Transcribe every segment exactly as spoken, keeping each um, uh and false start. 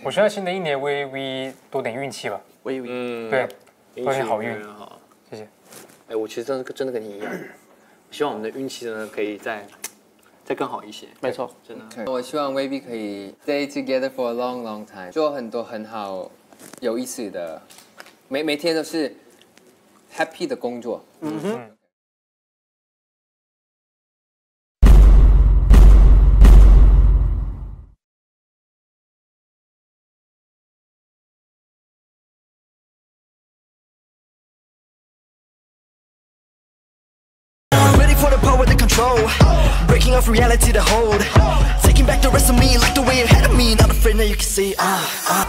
我希望新的一年 WayV 多点运气吧。 WayV， 嗯，对，多点好运。 好， 谢谢。 哎，我其实真的真的跟你一样，希望我们的运气呢可以再再更好一些。没错，真的。 我希望 WayV 可以 stay together for a long long time， 做很多很好有意思的，每每天都是 happy 的工作。嗯哼。 For the power to control, breaking off reality to hold, taking back the rest of me like the way ahead of me. Not afraid now you can see. Ah, ah.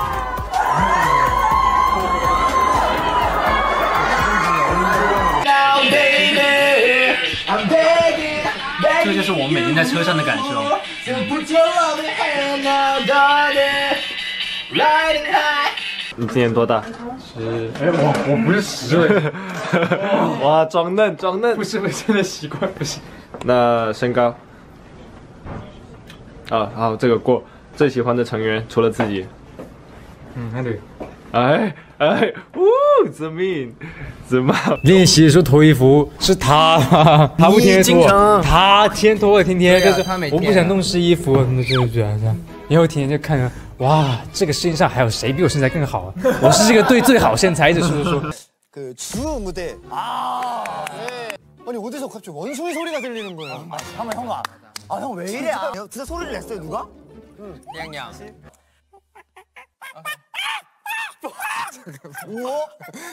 Now, baby, I'm begging, begging. 这就是我们每天在车上的感受。 So put your loving hand now, darling, riding high. 你今年多大？ 十，哎，我我不是十岁， 哇，装嫩装嫩， 不是不是，现在习惯不行。 那身高？啊，好，这个过。最喜欢的成员除了自己， 嗯，还对。 哎哎，呜，怎么怎么？ 练习的时候脱衣服是他吗？他不天天脱，他天脱了天天，但是我不想弄湿衣服，那就这样这样。以后天天就看着。 哇，这个世界上还有谁比我身材更好啊？我是这个队最好身材，一直说说说。 그 주 무대. 아, 네. 아니 어디서 갑자기 원소리 소리가 들리는 거예요? 아, 잠깐만 형아. 아, 형 왜 이래? 아, 진짜 소리를 냈어요 누가? 응. 양양. 우와.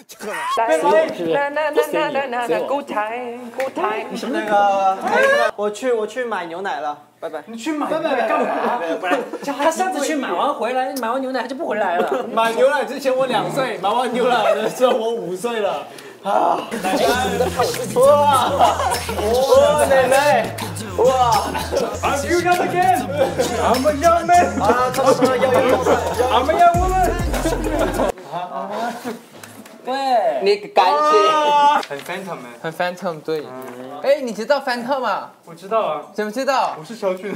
잠깐만. 购台购台。 那个，我去我去买牛奶了，拜拜。 你去买牛奶干嘛？不然他上次去买完回来，买完牛奶他就不回来了。 买牛奶之前我两岁，买完牛奶的时候我五岁了。啊！哇！哇，奶奶！哇 ！I'm you young again. I'm a young man. 啊，他说要要要 I'm a young woman. 对，那个感觉很 phantom 哎， 很 phantom 对。哎，你知道 phantom 吗？ 我知道啊， 怎么知道？ 我是小俊。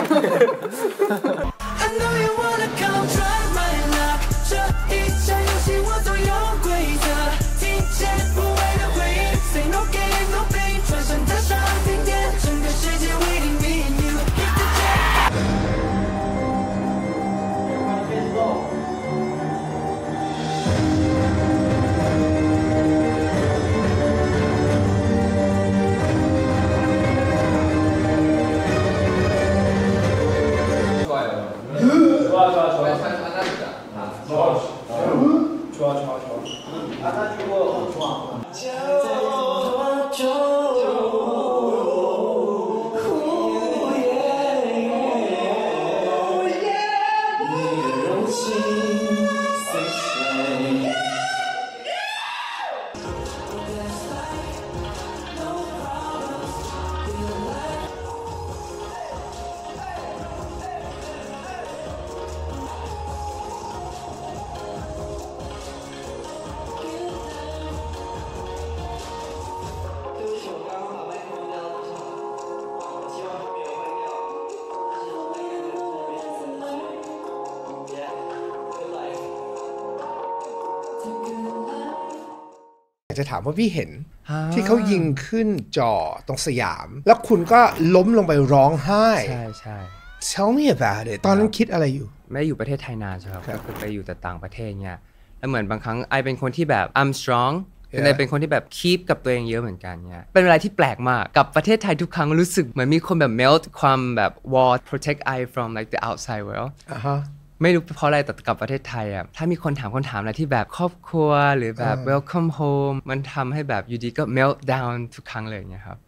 จะถามว่าพี่เห็นที่เขายิงขึ้นจอตรงสยามแล้วคุณก็ล้มลงไปร้องไห้ใช่ใช่ Tell me about it ตอนนั้นคิดอะไรอยู่ไม่ได้อยู่ประเทศไทยนานใช่ครับก็คือไปอยู่แต่ต่างประเทศเนี่ยแล้วเหมือนบางครั้งไอเป็นคนที่แบบ I'm strong เป็นไอเป็นคนที่แบบ keep กับตัวเองเยอะเหมือนกันเนี่ยเป็นอะไรที่แปลกมากกับประเทศไทยทุกครั้งรู้สึกเหมือนมีคนแบบ melt ความแบบ wall protect I from like the outside world อ่าฮะไม่รู้เพราะอะไรแต่กับประเทศไทยอ่ะถ้ามีคนถามคนถามอะไรที่แบบครอบครัวหรือแบบ welcome home มันทำให้แบบอยู่ดีก็ melt down ทุกครั้งเลยเนี่ยครับ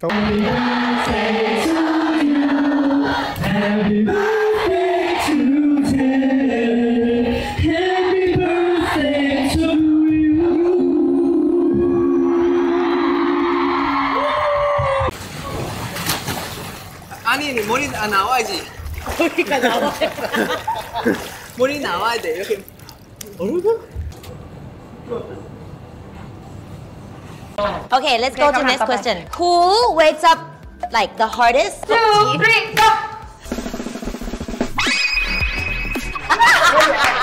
아니 머리 안 나와야지. 머리가 나와야 머리 나와야 돼 이렇게. 얼굴? Okay, let's go to next question. Who wakes up like the hardest? Two, three, go.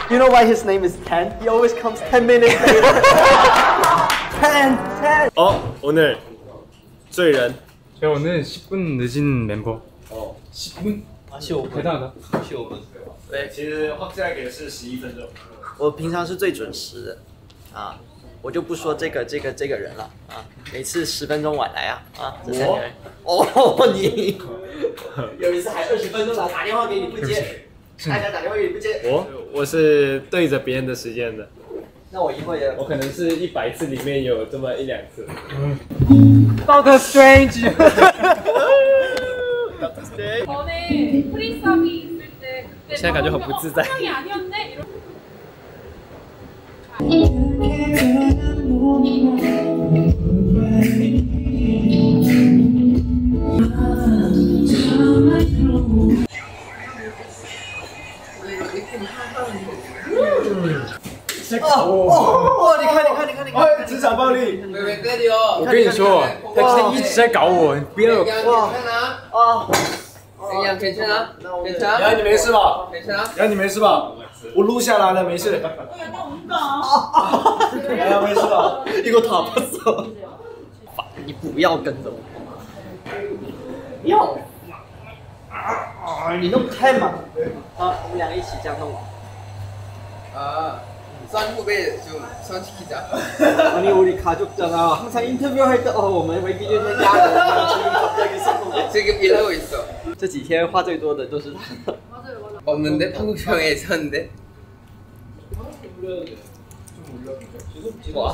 You know why his name is ten? He always comes ten minutes later. ten, ten. 어, 오늘罪人. 저 오늘 십 분 늦은 멤버. 어, 십 분? 아, 십오分. 대단하다. 십오分. 对，其实확실하게是十一分钟。 我平常是最准时的，啊，我就不说这个这个这个人了啊，每次十分钟晚来啊啊，这三个人。哦，你有一次还二十分钟了，打电话给你不接，大家打电话给你不接。 我我是对着别人的时间的。 那我一会也， 我可能是一百次里面有这么一两次。 Doctor Strange。 전에 프리썸이 있을 때 그때 现在感觉很不自在。 상황이 아니었네. 어, 어, 你看，你看，你看，你看， 职场暴力。 我跟你说，他今天一直在搞我，你不要。 哇啊！ 怎样？괜찮아？괜찮아？ 然后你没事吧？ 괜찮아？ 然后你没事吧？我录下来了，没事。然后没事吧？ 이거 다 봤어. 你不要跟着我。要。你弄开嘛。啊，我们两个一起这样弄。 아, 선 후배 좀 선시키자. 아니 우리 가족잖아. 항상 인터뷰할 때 어, 我们웨이비圈家人 지금 갑자기 선 후배. 지금 일하고 있어. 这几天话最多的都是他。 없는데? 한국형에 있었는데? 와.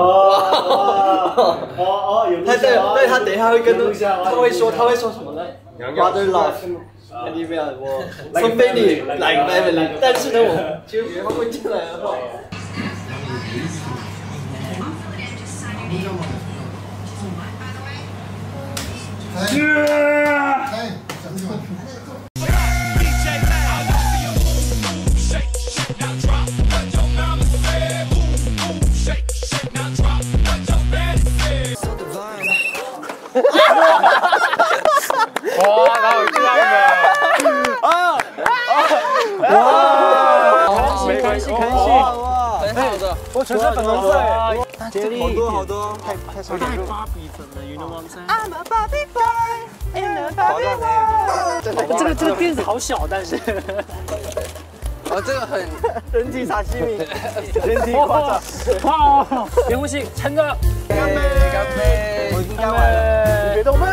와. 他对对他等一下会跟他会说他会说什么呢 ？Brother love. 里面我从非你来 family， 但是呢，我其实他会进来的话。 哇，哪有这样的？啊啊！没关系，开心。 很好的， 我全是粉红色。 接力，好多好多，太太少点肉。芭比粉了 ，You know what I'm saying？ I'm a Barbie boy in a Barbie world。这个这个垫子好小，但是。 哦，这个很人体沙西米，人体夸张。 哇！别呼吸，撑着。 干杯，干杯！ 我已经干完了，你别动。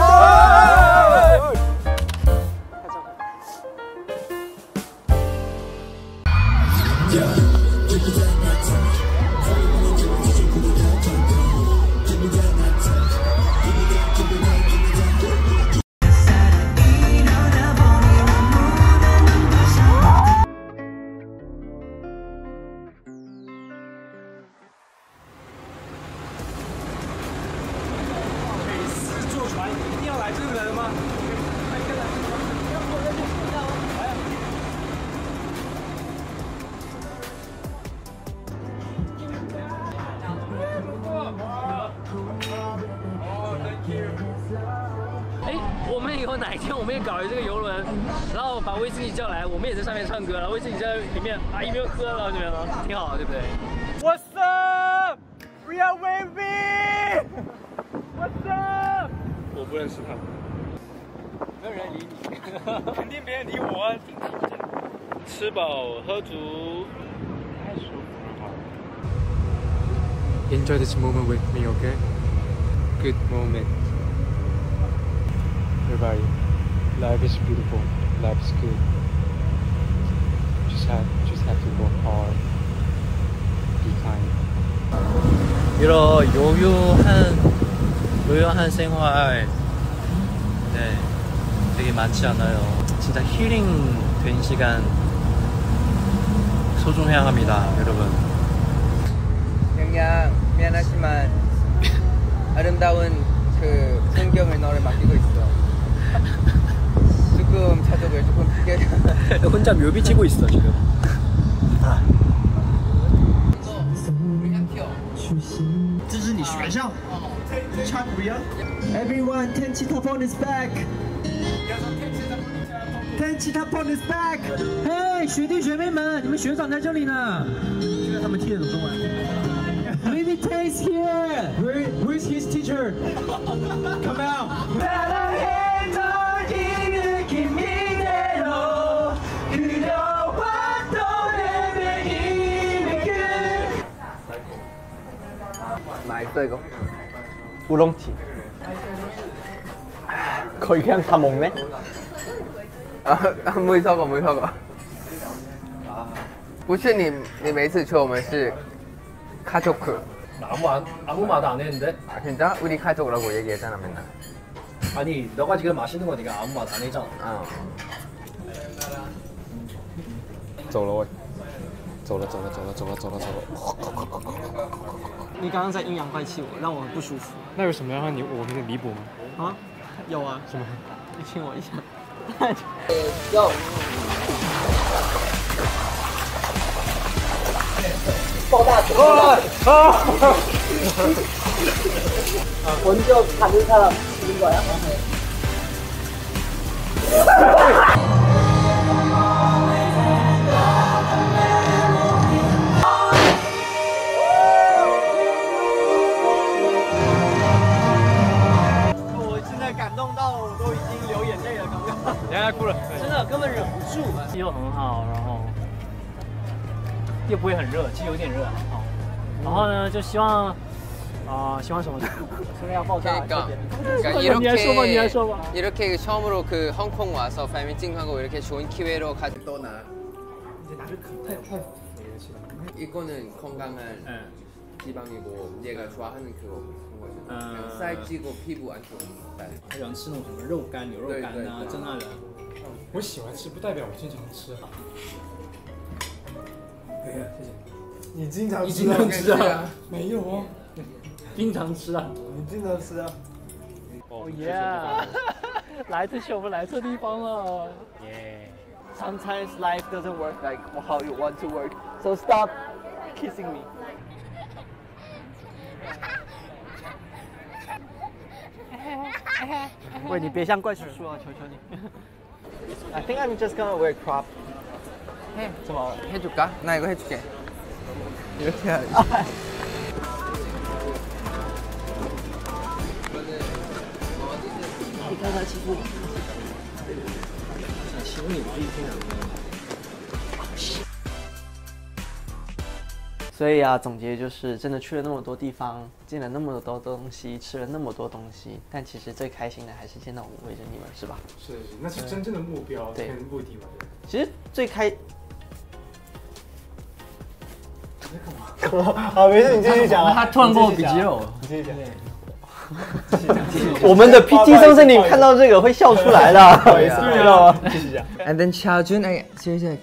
我们以后哪一天我们也搞一这个游轮，然后把威斯尼叫来，我们也在上面唱歌，然后威斯尼在里面啊一边喝，然后这边了，挺好，对不对 ？What's up? We are WayV. What's up? 我不认识他。 没有人理你，肯定别人理我。 吃饱喝足，太舒服了。 Enjoy this moment with me, okay? Good moment. Everybody, life is beautiful. Life is good. Just have, just have to work hard. Be kind. 이런 요요한 요요한 생활, 네, 되게 많지 않아요. 진짜 힐링 된 시간 소중해야 합니다, 여러분. 그냥 미안하지만 아름다운 그 풍경을 너를 맡기고 있어. 조금 자독을 조금 크게. 혼자 묘비 치고 있어 지금. 아. 这是你学校。Everyone, ten Cheetah phone is back. N C T Nation is back！ 嘿，学弟学妹们，你们学长在这里呢。觉得他们听得懂中文 ？Maybe Taste here. Where Where's his teacher? Come out. 買這個烏龍田，佢驚發夢咩？ 啊，沒錯過，沒錯過。不是你，你每次說我們是가족。 아무 아무 말도 안 했는데? 아 진짜? 우리 가족이라고 얘기했잖아 맨날. 아니 너가 지금 마시는 거 네가 아무 말 안 했잖아. 어. 走了我，走了走了走了走了走了走了。 你刚刚在阴阳怪气我，让我很不舒服。 那有什么让你我们的弥补吗？ 啊，有啊。 什么？ 你亲我一下。 Go。爆大腿！啊啊！我们就看着他了，苹果呀。我现在感动到我都已经流眼泪了，刚刚。 人家哭了， 真的根本忍不住。又很好，然后。又不会很热，其实有点熱哦。然後呢，就希望啊、呃，希望什麼？現在要爆炸。 그러니까, 그러니까 이렇게 이렇게 처음으로 그 홍콩 와서 팬미팅 하고 이렇게 좋은 기회로 가지고 떠나. 이제 나를太太肥了지금. 이거는 건강한 지방이고 얘가 좋아하는 그거 거잖아. 살 찌고 피부 안 좋은 살. 他喜欢吃那种什么肉干、牛肉干啊、真爱的。 我喜欢吃，不代表我经常吃。 可以啊，谢谢。 你经常你经常吃啊？ 没有啊， 经常吃啊。 你经常吃啊。 哦耶！来这些我们来这地方了。 耶。Sometimes life doesn't work like how you want to work, so stop kissing me. 喂，你别像怪叔叔啊，求求你。I think I'm just gonna wear crop. 해. 좀 해줄까? 나 이거 해줄게. 이렇게 해야지. 你看他欺负我，想欺负你自己听啊。所以啊，总结就是真的去了那么多地方，见了那么多东西，吃了那么多东西，但其实最开心的还是见到我围着你们，是吧？ 是是，那是真正的目标跟目的嘛。 其实最开。 好，没事，你继续讲啊。 他突然跟我比肌肉， 你继续讲。 我们的 P T 生是你看到这个会笑出来的，不好意思，知道吗？继续讲。 And then Xiaojun, I seriously,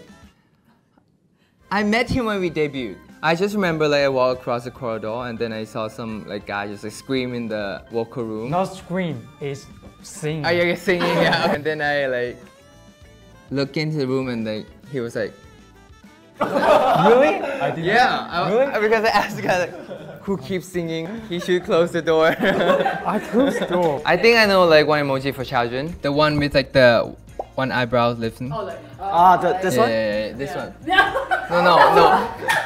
I met him when we debuted. I just remember like I walked across the corridor and then I saw some like guy just like scream in the locker room. Not scream, it's sing. Oh yeah, singing, yeah. And then I like look into the room and like he was like. Really? I did yeah, I, really? Because I asked the guy like, who keeps singing? He should close the door. I closed the door. I think I know like one emoji for Xiaojun. The one with like the one eyebrow lifting. Oh, like, ah, the, this yeah, one? Yeah, yeah, this one. No, no, no.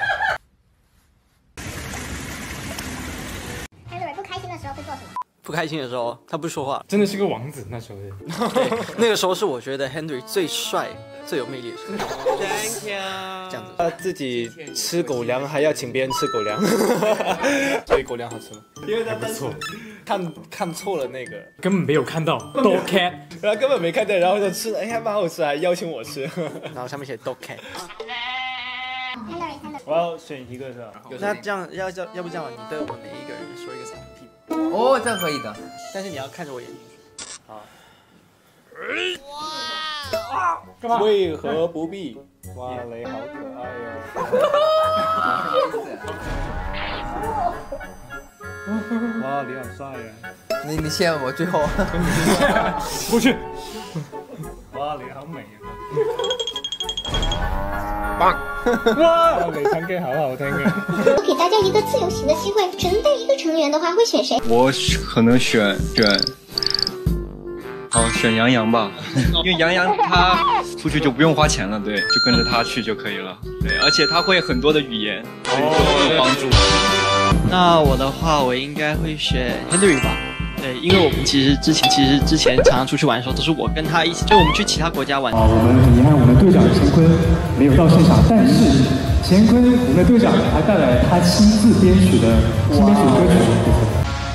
Henry 不开心的时候会做什么？ 不开心的时候，他不说话。 真的是个王子那时候。 对，那个时候是我觉得 Henry 最帅、最有魅力的时候。Thank you。这样子。 他自己吃狗粮，还要请别人吃狗粮，所以狗粮好吃吗？因为他不错， 看看错了那个， 根本没有看到 dog cat， 然后根本没看到，然后就吃了，哎，还蛮好吃，还邀请我吃， 然后上面写 dog cat。 我要选一个是吧？ 那这样要要要不这样，你对我们每一个人说一个长屁股。 哦，这样可以的， 但是你要看着我眼睛说。 好。哇！为何不必？哇雷好可爱哟！哇，你好帅呀！ 你你羡慕我最后。 不去。 哇，你好美啊！棒！哇，你唱歌好好聽嘅。 我給大家一個自由行的機會，只能帶一個成員的話，會選誰？ 我可能選選好，选杨洋吧，因为杨洋他出去就不用花钱了，对，就跟着他去就可以了，对，而且他会很多的语言，对，都有帮助。 那我的话，我应该会选 Henry 吧。对，因为我们其实之前其实之前常常出去玩的时候，都是我跟他一起，就我们去其他国家玩。 啊，我们很遗憾，我们队长乾坤没有到现场，但是乾坤我们的队长还带来他亲自编曲的新编曲歌曲。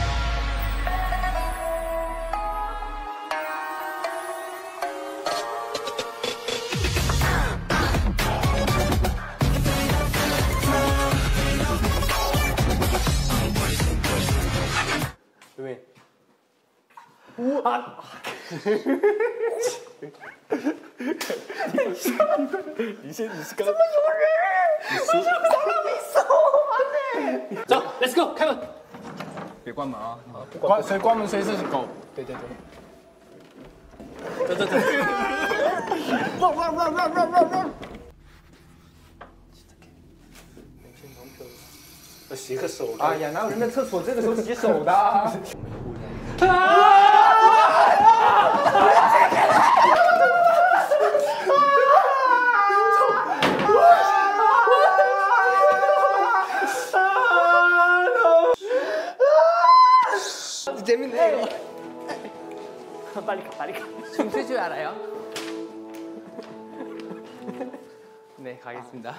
对。啊！你先，你是刚。怎么有人？为什么看到你手啊？走 ，Let's go， 开门。 别关门啊！ 关谁关门谁是狗。对对对。走走走。汪汪汪汪汪汪汪！洗个手。哎呀，哪有人在厕所这个时候洗手的？啊！ 재밌네. 빨리 가, 빨리 가. 춤 출 줄 알아요? 네, 가겠습니다.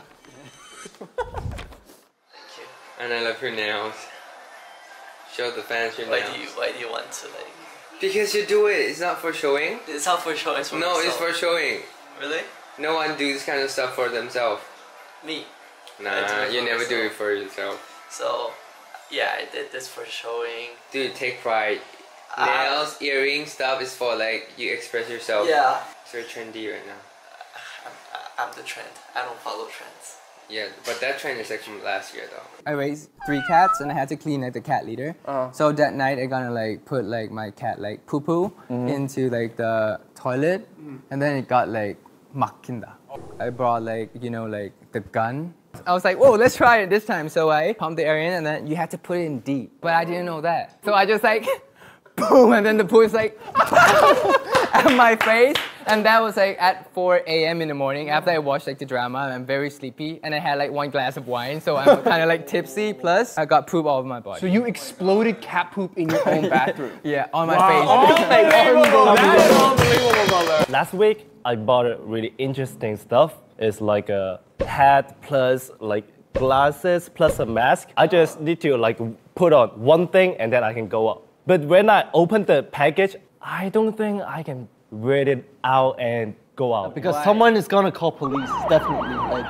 And I love your nails. Show the fans your nails. Why do you Why do you want to like? Because you do it. It's not for showing. It's not for showing. It's for no, myself. it's for showing. Really? No one do this kind of stuff for themselves. Me. Nah, you never myself. do it for yourself. So, yeah, I did this for showing. Dude, take pride. Nails, uh, earrings, stuff is for like you express yourself. Yeah. So trendy right now. I'm, I'm the trend. I don't follow trends. Yeah, but that trend is actually from last year though. I raised three cats and I had to clean like the cat litter. Uh. So that night I gonna like put like my cat like poo poo mm-hmm. into like the toilet mm. and then it got like makinda. I brought like you know like the gun. I was like, whoa, let's try it this time. So I pumped the air in and then you had to put it in deep. But I didn't know that. So I just like boom and then the poo is like at my face. And that was like at four A M in the morning after I watched like the drama and I'm very sleepy and I had like one glass of wine so I'm kind of like tipsy plus I got poop all over my body. So you exploded cat poop in your own bathroom? Yeah, on my wow. face. Unbelievable! That is unbelievable, brother. Last week I bought a really interesting stuff. It's like a hat plus like glasses plus a mask. I just need to like put on one thing and then I can go up. But when I open the package, I don't think I can wear it out and go out. Because Why? someone is gonna call police, definitely. Like.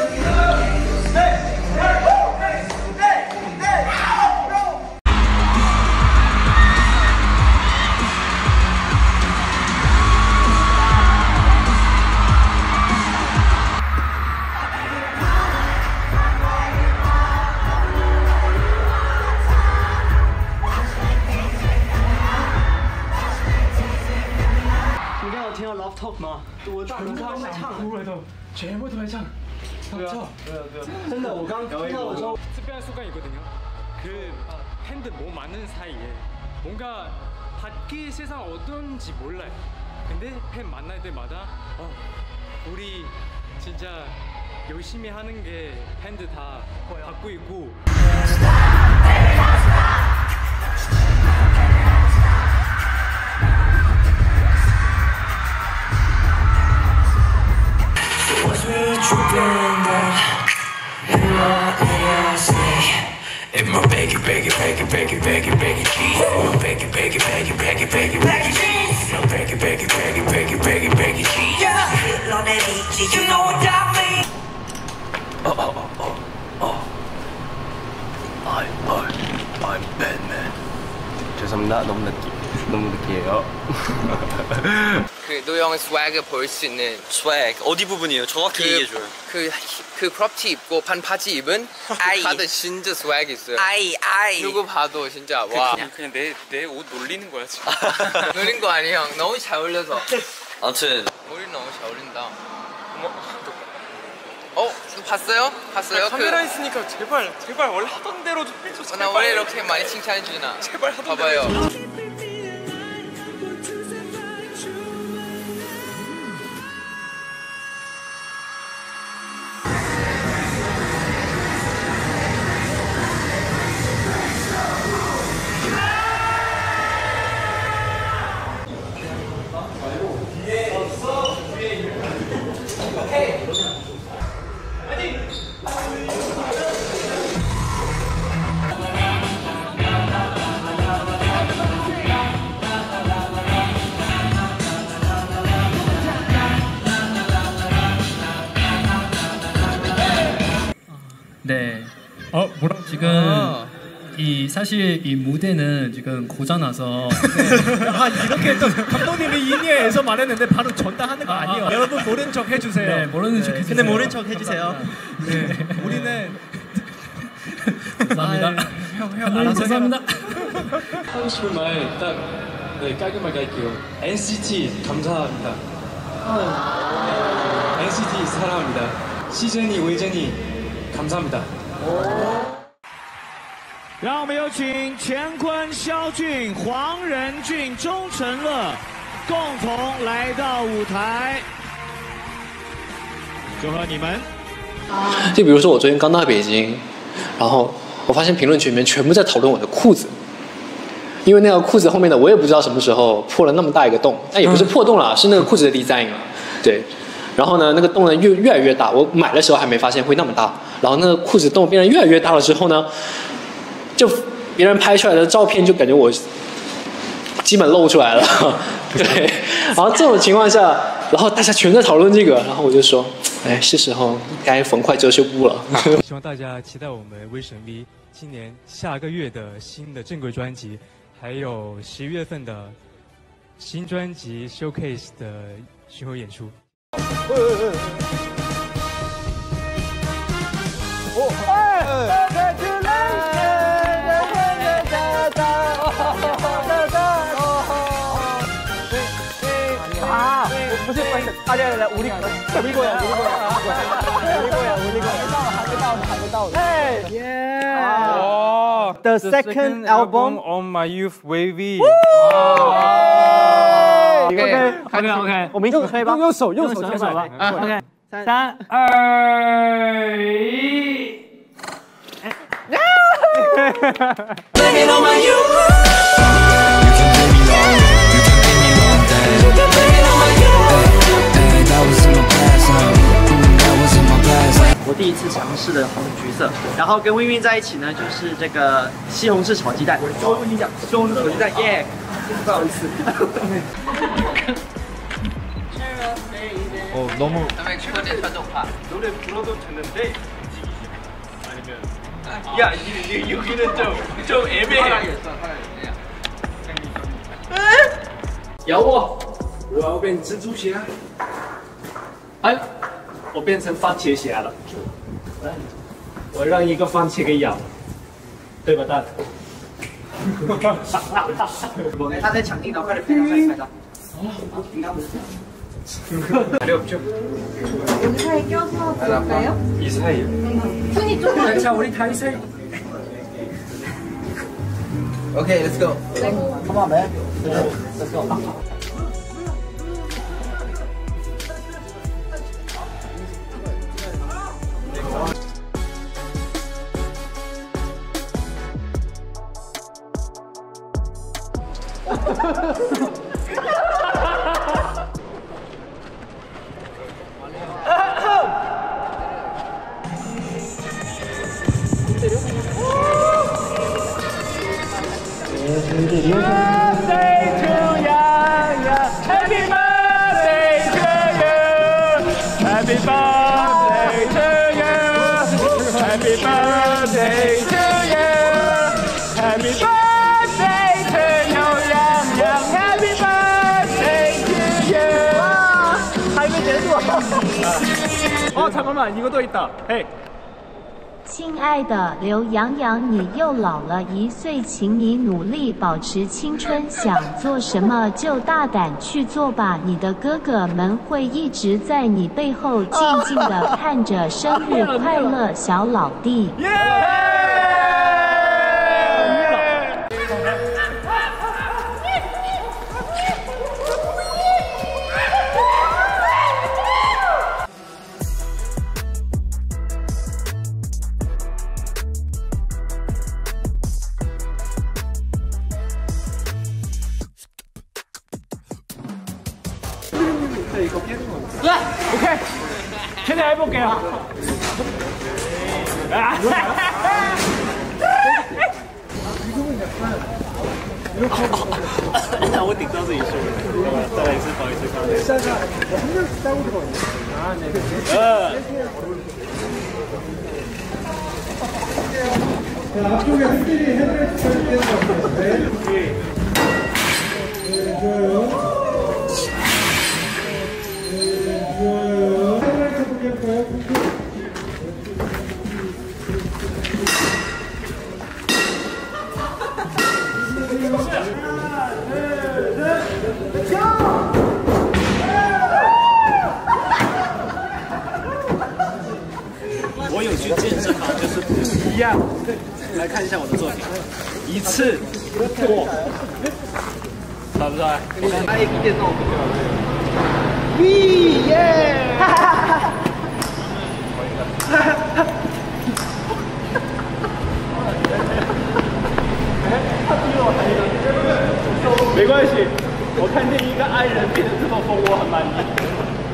Talk 吗？我大人他想哭了都，全部都在唱。对啊，对啊，对啊。真的，我刚听到的时候， 특별한 순간이 있거든요. 그 팬들 뭐 많은 사이에 뭔가 밖의 세상 어떤지 몰라요. 근데 팬 만날 때마다 어, 우리 진짜 열심히 하는 게 팬들 다 받고 있고. If my baggy, baggy, baggy, baggy, baggy, baggy cheese, no baggy, baggy, baggy, baggy, baggy, baggy cheese, no baggy, baggy, baggy, baggy, baggy, baggy cheese. Yeah, on that H, you know what that means. Oh, oh, oh, oh, oh. I, I, I'm Batman. 죄송합니다. 너무 느끼, 너무 느끼해요. 그 노영의 스웩을 볼 수 있는 스웩 어디 부분이에요? 정확히 그, 얘기해줘요. 그, 그 크롭티 입고 반바지 입은 다들 진짜 스웩 있어요. 아이 아이. 누구 봐도 진짜 와. 그냥 그냥 내 내 옷 놀리는 거야 지금. 놀린 거 아니에요. 형. 너무 잘 어울려서. 아무튼 우리 너무 잘 어울린다. 어머. 어? 봤어요? 봤어요? 카메라 그... 있으니까 제발 제발 원래 하던 대로 좀 해줘. 제발. 나 원래 이렇게 많이 칭찬해주나? 제발 하던 봐봐요. 대로 해줘. 네. 어 뭐라 지금 아. 이 사실 이 무대는 지금 고장나서 네. 아 이렇게 또 감독님이 인이에서 말했는데 바로 전달하는 거 아, 아니에요. 아, 여러분 모른 척 해주세요. 네 모르는 척 해주세요. 근데 모른 척 해주세요. 네 우리는 감사합니다. 형 형 감사합니다. 하고 싶은 말 딱 네, 깔끔하게 할게요. 엔시티 감사합니다. 아, 엔시티 사랑합니다. 시즌이 웨이전이 감사합니다. 让我们有请乾坤、肖俊、黄仁俊、钟成乐共同来到舞台，祝贺你们！ 就比如说我昨天刚到北京，然后我发现评论群里面全部在讨论我的裤子，因为那条裤子后面的我也不知道什么时候破了那么大一个洞，但也不是破洞了，是那个裤子的 design 了，对。然后呢，那个洞呢越越来越大，我买的时候还没发现会那么大，然后那个裤子洞变得越来越大了之后呢。 就别人拍出来的照片，就感觉我基本露出来了，对。然后这种情况下，然后大家全在讨论这个，然后我就说，哎，是时候该缝块遮羞布了。 希望大家期待我们威神 V 今年下个月的新的正规专辑，还有十一月份的新专辑 Showcase 的巡回演出。 哦，哎，再见了。 아, 무슨 말인데? 아니 아니 우리 우리 거야, 우리 거야, 우리 거야, 우리 거야, 우리 거야. 한개 다운, 한개 다운. Hey, yeah. Oh, the, the second, second album on my youth WayV. OK, OK, OK. 我们一起黑吧，用手，用手，用手吧。OK， 三二一。Blame it on my youth. That was in my past, that was in my past. 我第一次尝试的红橘色，然后跟微微在一起呢，就是这个西红柿炒鸡蛋。我跟你讲，西红柿炒鸡蛋，耶！不好意思。 어 너무. 다음에 출근에 천정파. 노래 불러도 되는데 아니면 야 이 여기는 좀 좀 애매해. 咬我！我要变蜘蛛侠。哎，我变成番茄侠了。我让一个番茄给咬了，对吧，蛋？他在抢镜头，快点拍照，快点拍照。应该不是。어렵죠? 이사에 껴서 볼까요? 이 사이요? 손이 좀. 자, 우리 다 이 사이. Okay, let's go. Come on, man. Let's go. Birthday to Yang Yang, Happy birthday to you, Happy birthday to you, Happy birthday to you, Happy birthday to you, Yang Yang, Happy birthday to you. 와,还没结束。哦，잠깐만 이것도 있다. Hey. 亲爱的刘洋洋，你又老了一岁，请你努力保持青春，想做什么就大胆去做吧，你的哥哥们会一直在你背后静静的看着，生日快乐，小老弟。 네, 오케이. 최대한 해볼게요. 아, 지금은 약간 이렇게. 나我顶到自己说，再来一次，不好意思，刚才。下下，我还没有待过这个。啊，那个。呃。 앞쪽에 흑들이 헤드라이트 켜야 되는 것 같아요. 네. 오케이. 네, 좋아요. 네, 좋아요. 헤드라이트 포기할까요? 我有去健身房，就是不一样。来看一下我的作品，一次过，帅不帅？他一个电动比较对。喂耶！哈哈哈哈！没关系，我看见一个爱人变得这么疯，我很满意。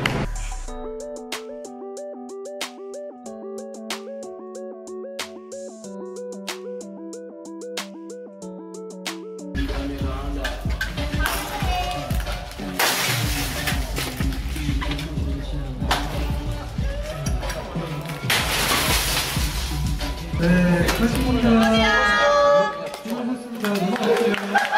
네, 고맙습니다. 수고하셨습니다. 넘어갈게요.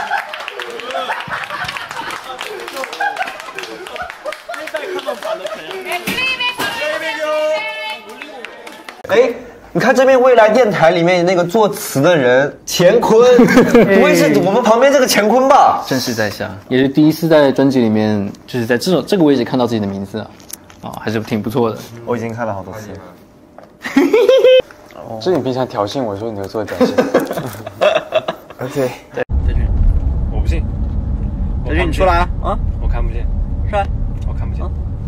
哎，你看这边未来电台里面那个作词的人乾坤，不会是我们旁边这个乾坤吧？ 正式在下，也是第一次在专辑里面，就是在这种这个位置看到自己的名字啊，啊、哦，还是挺不错的。 我已经看了好多次。 是你平常挑衅我说你会做的表现。 OK， 我不信。 德俊，你出来啊！啊， 我看不见。 出来， 我看不见。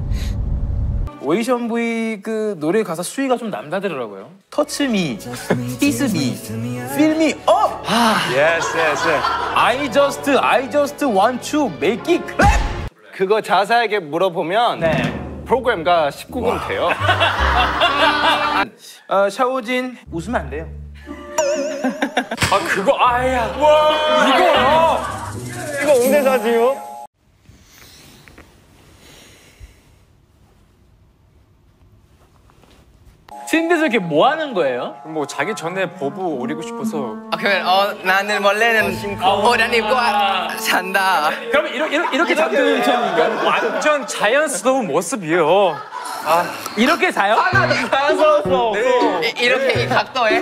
오이션 V 그 노래 가사 수위가 좀 남다르더라고요. Touch me, kiss me, feel me up. 아, yes, yes. I just, I just want to make it clap. 그거 자세하게 물어보면 네. 프로그램가 십구 금 돼요. 어, 샤오진 웃으면 안 돼요. 아 그거 아야. 와 이거 이거 옹대사지요? 침대에서 이렇게 뭐 하는 거예요? 뭐 자기 전에 버브 오리고 싶어서. 아 그러면 어 나는 원래는 옷 안 입고 잔다. 그럼 이렇게 이렇게, 이렇게 잠드는 편인가요? 완전 자연스러운 모습이에요. 아 이렇게 자요? 하나도 자연스러웠어. 네. 이, 이렇게 이 각도에?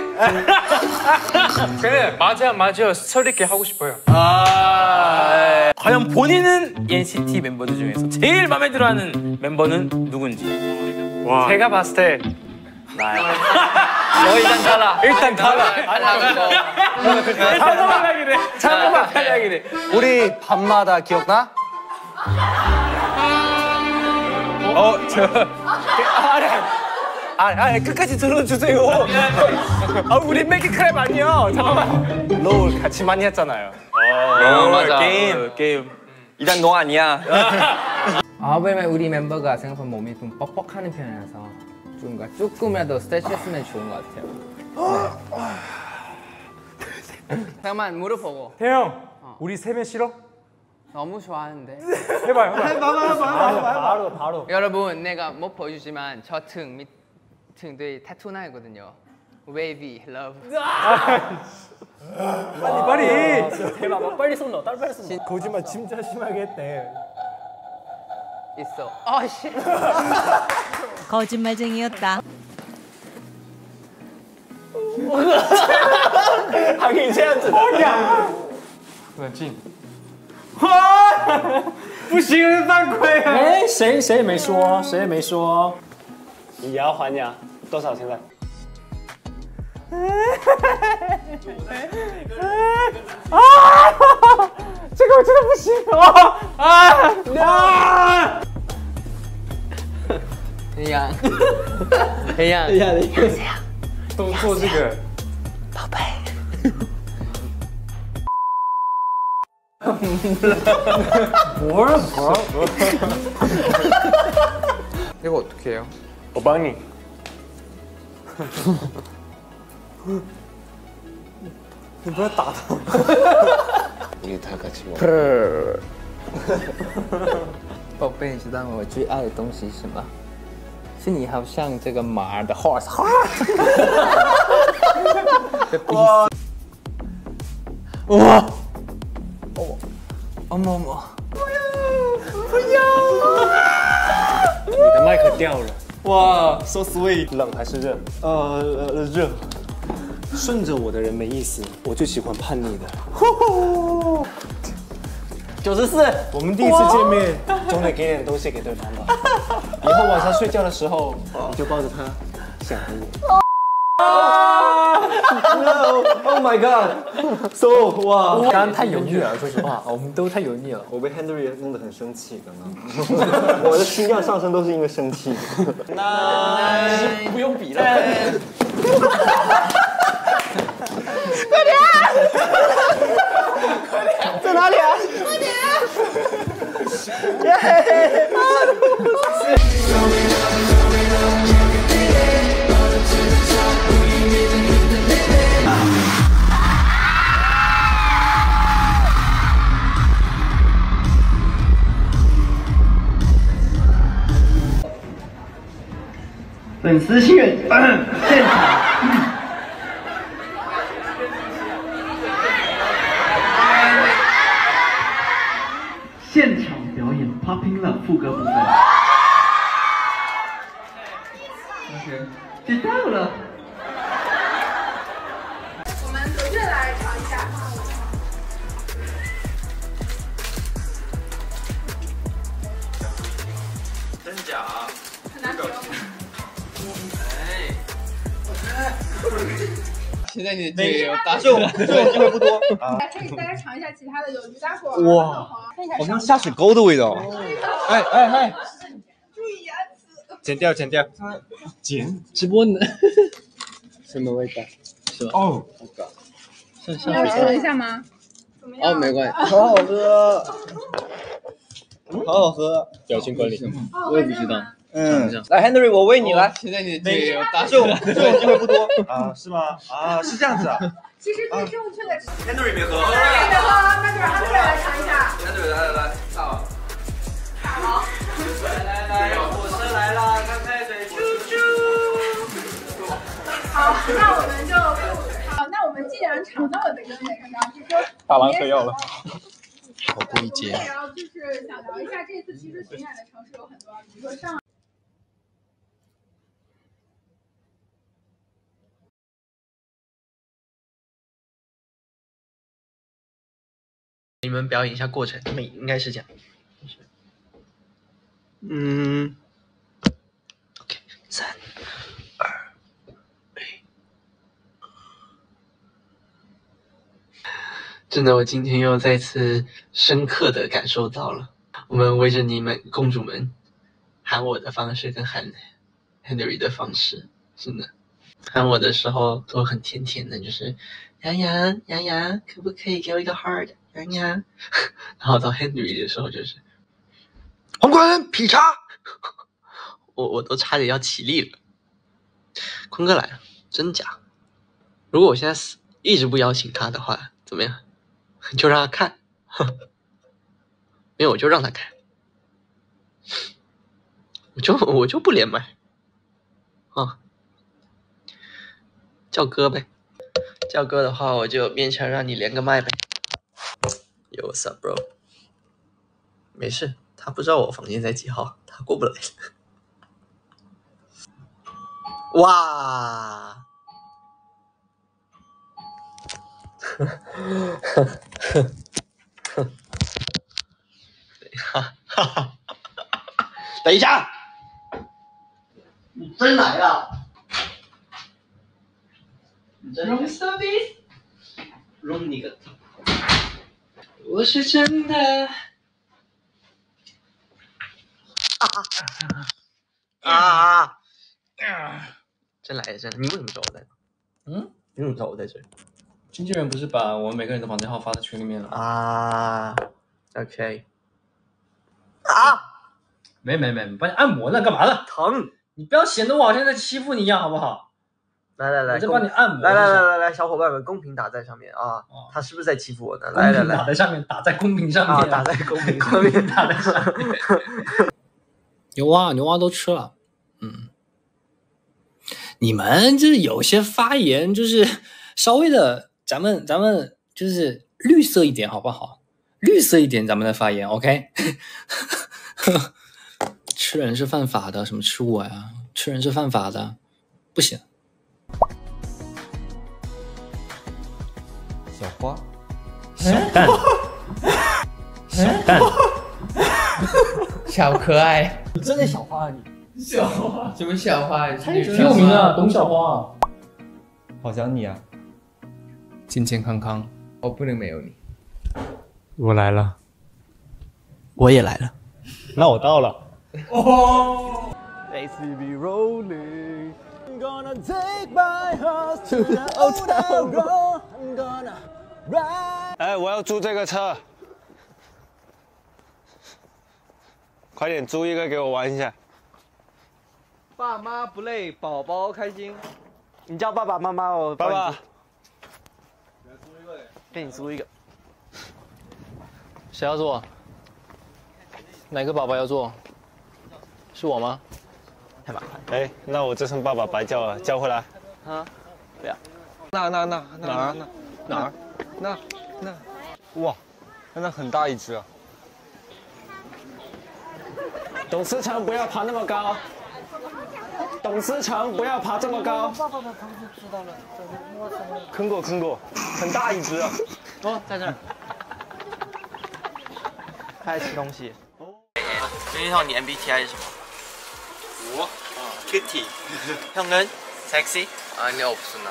그래 맞아 맞아 스토리 있게 하고 싶어요. 아 과연 본인은 엔시티 멤버들 중에서 제일 마음에 들어하는 멤버는 누군지? 와. 제가 봤을 때 나요. 너 일단 달라. 일단 달라. 잠깐만 하기래. 잠깐만 하기래. 우리 밤마다 기억나? 어, 저. 아니, 아니, 아니, 끝까지 들어주세요. 아, 우리 맥기 크랩 아니야. 잠깐만. 롤 같이 많이 했잖아요. 어, 맞아. 게임, 게임. 일단 너 아니야. 아, 왜냐면 우리 멤버가 생각보다 몸이 좀 뻑뻑하는 편이라서 좀 조금이라도 스트레치했으면 좋은 것 같아요. 네. 잠깐만 무릎 보고. 태영, 어. 우리 세면 싫어? 너무 좋아하는데. 해봐요. 해봐요. 해봐요, 해봐요. 바로, 바로. 여러분, 내가 못 보여주지만 저 등 밑 등들이 타투 나거든요. WayV Love. 빨리 빨리. 대박, 빨리 손 넣어, 빨리 손 넣어. 거짓말 진짜 심하게 했대. 있어. 아 씨. 거짓말쟁이였다. 하긴这样子的。 冷静。 不行，犯规啊！ 哎，谁谁也没说，谁也没说。 你也要还你啊？多少现在？ 啊！这个我真的不行啊！啊！啊！ 黑羊，黑羊， 黑羊， 都做这个， 宝贝。 뭐야 뭐야? 이거 어떻게 해요? 我帮你。 你不要打他。 우리 다 같이 먹어. 宝贝，你知道我最爱的东西是什么？是你好像这个马的 horse。 哇哇！哦，哦么么！ 不要！不要！ 你的麦克掉了。 哇 ，so sweet。 冷还是热？ 呃呃热。 顺着我的人没意思，我就喜欢叛逆的。 九十四， 我们第一次见面，总得给点东西给对方吧。以后晚上睡觉的时候，你就抱着他，想着我。 啊 ！No！Oh my God！So 哇， 刚刚太油腻了，说实话，我们都太油腻了。 我被 Henry 弄得很生气，刚刚。我的心跳上升都是因为生气。 那其实不用比了。 快点！快点！在哪里啊？快点！耶！ 粉丝现现场。现场表演 Popping Love 副歌部分。OK， 知道了。 我们回去来尝一下。 真假？ 很难评。 现在你这个大这种这种机会不多啊。可以大家尝一下其他的，有驴打滚、 哇，好像下水沟的味道。哎哎哎！ 注意牙齿。 剪掉剪掉。 剪直播呢？什么味道？是吧？ 哦， 像像要试一下吗？ 哦，没关系， 好好喝，好好喝。 表情管理，我也不知道。 嗯，来 Henry， 我喂你来。 现在你这个大这种这种机会不多啊，是吗？啊，是这样子啊。 其实最正确的 Henry 没喝。 Henry 没喝，那就让 Henry 来尝一下。 Henry 来来来，大王。大王。来来来，火车来了，看开水，啾啾。 好，那我们就好，那我们既然尝到了这个美食，就是说大郎嗑药了。 好过一节。 然后就是想聊一下，这次其实巡演的城市有很多，比如说上海。 你们表演一下过程，你们应该是这样。 嗯 ，OK， 三、二、一。真的，我今天又再次深刻的感受到了，我们围着你们公主们喊我的方式跟喊 Henry 的方式，真的喊我的时候都很甜甜的，就是洋洋洋洋，可不可以给我一个 heart？洋洋，然后到 Henry 的时候就是皇冠劈叉，我我都差点要起立了。坤哥来了，真假？如果我现在死一直不邀请他的话，怎么样？就让他看，没有我就让他看，我就我就不连麦啊，叫哥呗，叫哥的话我就勉强让你连个麦呗。Yo, what's up, bro？ 没事，他不知道我房间在几号，他过不来。哇！等一下，你真来了？你真来了 ？Room 你个！我是真的。啊啊啊！真来了，真的！你为什么知道我在这？ 嗯？ 你怎么知道我在这里？ 经纪人不是把我们每个人的房间号发在群里面了啊 ？OK。啊！ 没没没，帮你按摩呢，干嘛呢？ 疼！ 你不要显得我好像在欺负你一样，好不好？ 来来来， 我在帮你按摩。 来来来来来，小伙伴们，公屏打在上面啊！哦、他是不是在欺负我呢？来来来， 打在上面，打在公屏上面， 啊、打在公屏上面， 打在上面。牛蛙，牛蛙都吃了。嗯，你们就是有些发言就是稍微的，咱们咱们就是绿色一点，好不好？绿色一点，咱们的发言 ，OK？ 吃人是犯法的，什么吃我呀？吃人是犯法的，不行。 小花， 小蛋，小蛋，小可爱， 你真的小花啊你？ 小花？什么小花？ 挺有名的，董小花。 好想你啊！ 健健康康，我不能没有你。 我来了， 我也来了。 那我到了。 哦。 A C B rolling, I'm gonna take my horse to the old town road. I'm gonna ride. 哎，我要租这个车，快点租一个给我玩一下。 爸妈不累，宝宝开心。 你叫爸爸妈妈哦，爸爸。 给你租一个。谁要做？哪个宝宝要做？是我吗？太麻烦。 哎，那我这声爸爸白叫了，叫回来。 啊，不要。那那那哪儿哪哪儿？那那， 哇，那很大一只啊！董事长不要爬那么高。董事长不要爬这么高。 爸爸的同事知道了，摸什么？ 坑过坑过，很大一只啊！ 哦，在这儿。他爱吃东西。 袁一浩，你 M B T I 是什么？ 我 Kitty。형은 sexy？ 아니 없으나.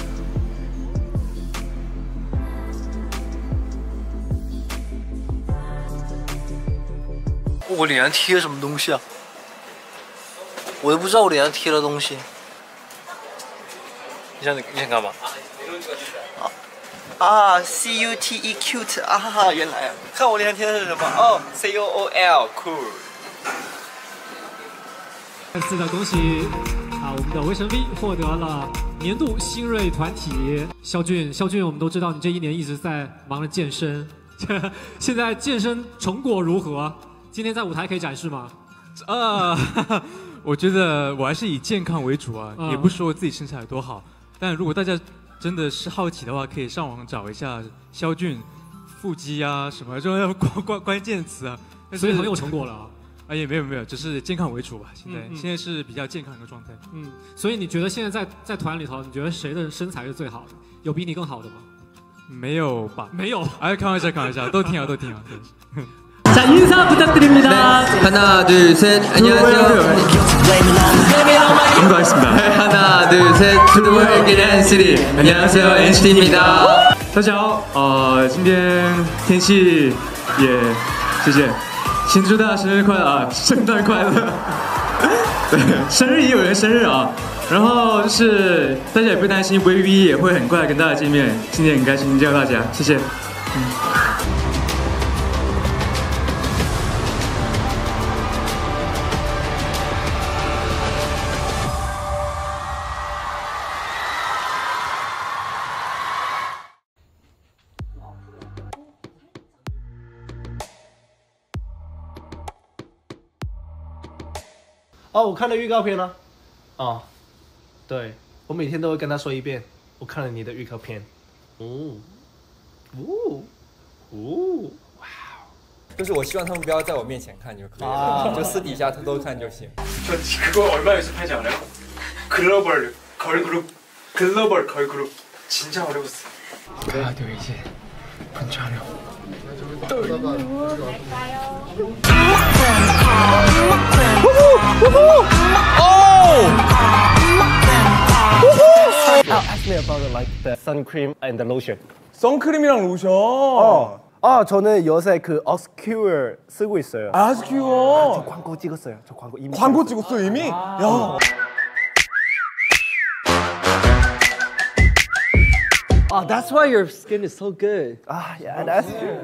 我脸上贴什么东西啊？我都不知道我脸上贴了东西。你想你想干嘛？啊啊 ，C U T E cute 啊哈哈，原来啊，看我脸上贴的是什么？哦 ，C O O L cool。 再次的恭喜啊，我们的维神 V 获得了年度新锐团体。肖俊，肖俊，我们都知道你这一年一直在忙着健身，现在健身成果如何？今天在舞台可以展示吗？ 呃，我觉得我还是以健康为主啊， 嗯、 也不说自己身材有多好，但如果大家真的是好奇的话，可以上网找一下肖俊腹肌啊什么这种关关关键词啊。 所以很有成果了啊。 啊也没有没有，只是健康为主吧。现在、 嗯嗯、 现在是比较健康的状态。 嗯，所以你觉得现在在在团里头，你觉得谁的身材是最好的？有比你更好的吗？ 没有吧？ 没有。 哎，开玩笑开玩笑，都挺好都挺好。 자 인사 부탁드립니다. 하나 둘 셋 안녕하세요. 반갑습니다. 하나 둘 셋 푸드월드 엔시티 안녕하세요 엔시티입니다. 大家好，呃，今天天气也谢谢，先祝大家生日快乐啊，圣诞快乐。对，生日也有人生日啊。然后就是大家也不用担心，WayV也会很快跟大家见面，今天很开心见到大家，谢谢。嗯。 哦，我看了预告片了。哦，对，我每天都会跟他说一遍，我看了你的预告片。哦，哦，哦，哇！ 就是我希望他们不要在我面前看就可以了，啊、就私底下偷偷看就行。 저 그거 얼마 연습하지 않아요? 글로벌 걸그룹, 글로벌 걸그룹 진짜 어려웠어. 하나 둘 셋, 진짜 어려워. Ask me about like the sun cream and the lotion. 선크림이랑 로션. 어. 아 저는 요새 그 어스큐어 쓰고 있어요. 아, 어스큐어. 저 광고 찍었어요. 저 광고 이미. 광고 찍었어 이미? 아. 야. Oh, that's why your skin is so good. Ah, yeah, that's true.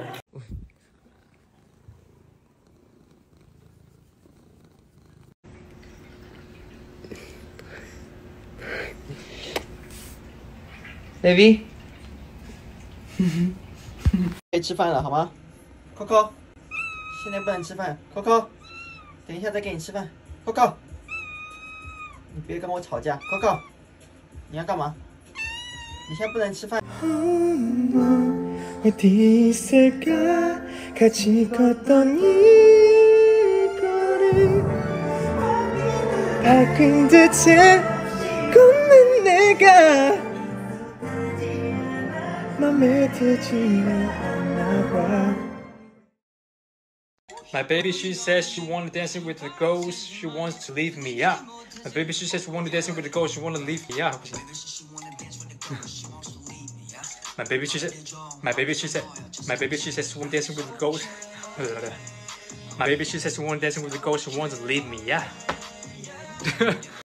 Baby， 可以吃饭了，好吗 ？Coco， 现在不能吃饭 ，Coco， 等一下再给你吃饭 ，Coco， 你别跟我吵架 ，Coco， 你要干嘛你现在不能吃饭。 어디 있을까 같이 걷던 이 거리 바뀐 듯해 걷는 내가 맘에 들지는 않나 봐. My baby, she says she wanna dancing with the ghost. She wants to leave me out. My baby, she says she wanna dancing with the ghost. She wanna leave me out. My baby, she said. My baby, she said. My baby, she says she wanna dancing with the ghost. My baby, she says she wanna dancing with the ghost. She wants to leave me out.